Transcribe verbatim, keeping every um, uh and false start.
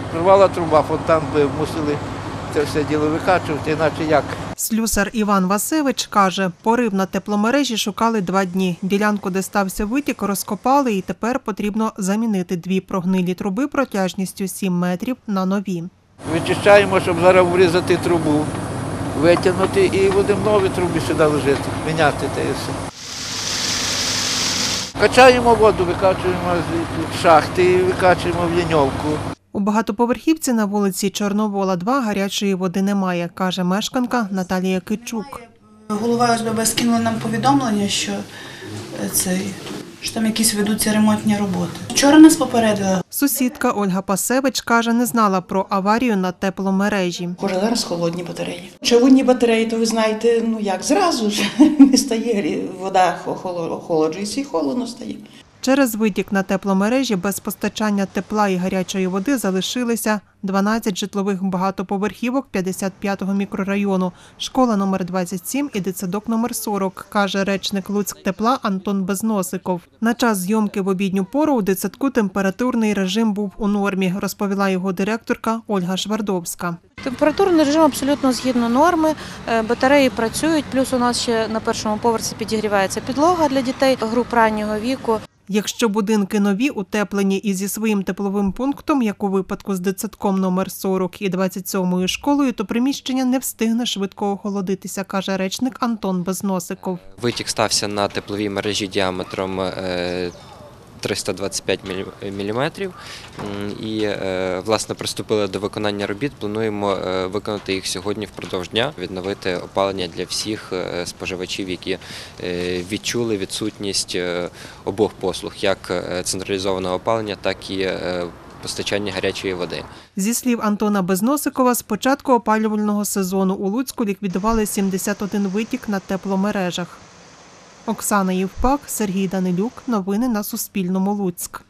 Рвала труба, фонтан би мусили це все діло викачувати, іначе як. Слюсар Іван Васевич каже, порив на тепломережі шукали два дні. Ділянку, де стався витік, розкопали і тепер потрібно замінити дві прогнилі труби протяжністю сім метрів на нові. Вичищаємо, щоб зараз врізати трубу, витягнути і будемо нові труби сюди ложити, міняти те і все. Качаємо воду, викачуємо з шахти і викачуємо в ліньовку. У багатоповерхівці на вулиці Чорновола, два гарячої води немає, каже мешканка Наталія Кичук. Голова О С Б Б скинула нам повідомлення, що, цей, що там якісь ведуться ремонтні роботи. Вчора нас попередила. Сусідка Ольга Пасевич каже, не знала про аварію на тепломережі. Може, зараз холодні батареї. Човунні батареї, то ви знаєте, ну як, зразу ж не стає, вода охолоджується і холодно стає. Через витік на тепломережі без постачання тепла і гарячої води залишилися дванадцять житлових багатоповерхівок п'ятдесят п'ятого мікрорайону, школа номер двадцять сім і дитсадок номер сорок, каже речник Луцьктепла Антон Безносиков. На час зйомки в обідню пору у дитсадку температурний режим був у нормі, розповіла його директорка Ольга Швардовська. Температурний режим абсолютно згідно норми, батареї працюють, плюс у нас ще на першому поверсі підігрівається підлога для дітей груп раннього віку. Якщо будинки нові, утеплені і зі своїм тепловим пунктом, як у випадку з дитсадком номер сорок і двадцять сьомою школою, то приміщення не встигне швидко охолодитися, каже речник Антон Безносиков. Витік стався на тепловій мережі діаметром триста двадцять п'ять міліметрів і, власне, приступили до виконання робіт. Плануємо виконати їх сьогодні впродовж дня, відновити опалення для всіх споживачів, які відчули відсутність обох послуг, як централізованого опалення, так і постачання гарячої води. Зі слів Антона Безносикова, з початку опалювального сезону у Луцьку ліквідували сімдесят один витік на тепломережах. Оксана Євпак, Сергій Данилюк. Новини на Суспільному. Луцьк.